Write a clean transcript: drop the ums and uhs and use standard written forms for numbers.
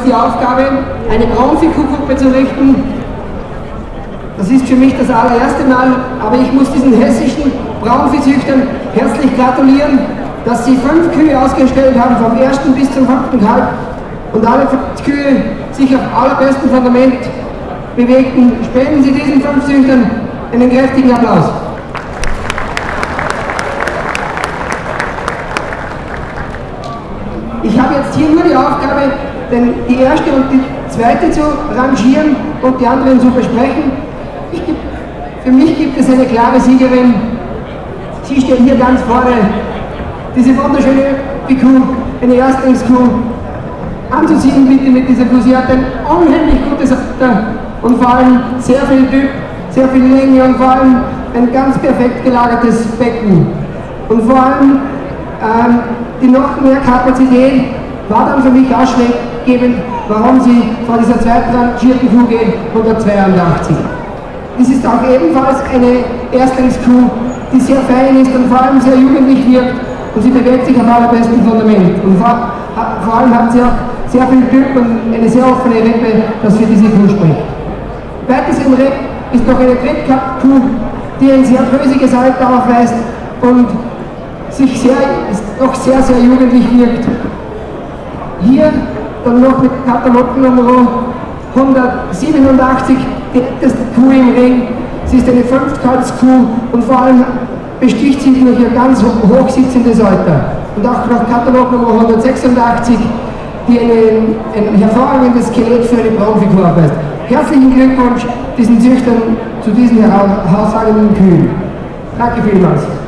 die Aufgabe, eine Braunviehkuhgruppe zu richten. Das ist für mich das allererste Mal, aber ich muss diesen hessischen Braunviehzüchtern herzlich gratulieren, dass sie 5 Kühe ausgestellt haben, vom 1. bis zum 5. Kalb, und alle 5 Kühe sich auf allerbestem Fundament bewegten. Spenden Sie diesen 5 Züchtern einen kräftigen Applaus. Ich habe jetzt hier nur die Aufgabe, denn die erste und die zweite zu rangieren und die anderen zu besprechen. Für mich gibt es eine klare Siegerin. Sie steht hier ganz vorne. Diese wunderschöne Kuh, eine Erstlingskuh, anzuziehen bitte mit dieser Kuh. Sie hat ein unheimlich gutes Alter und vor allem sehr viel Typ, sehr viel Länge und vor allem ein ganz perfekt gelagertes Becken. Und vor allem die noch mehr Kapazität war dann für mich ausschlaggebend, warum sie vor dieser zweiten rangierten Kuh geht, 182. Dies ist auch ebenfalls eine Erstlingskuh, die sehr fein ist und vor allem sehr jugendlich wirkt, und sie bewegt sich auf allerbestem Fundament. Und vor allem hat sie auch sehr viel Typ und eine sehr offene Rippe, das für diese Kuh spricht. Weiters im Reck ist noch eine Drittkuh, die ein sehr größiges Alter aufweist und noch sehr, sehr jugendlich wirkt. Hier dann noch mit Katalognummer 187 die älteste Kuh im Ring. Sie ist eine 5-Kalbskuh und vor allem besticht sie durch ihr ganz hoch sitzendes Alter. Und auch noch Katalognummer 186, die ein hervorragendes Skelett für eine Braunviehkuh aufweist. Herzlichen Glückwunsch diesen Züchtern zu diesen herausragenden Kühen. Danke vielmals.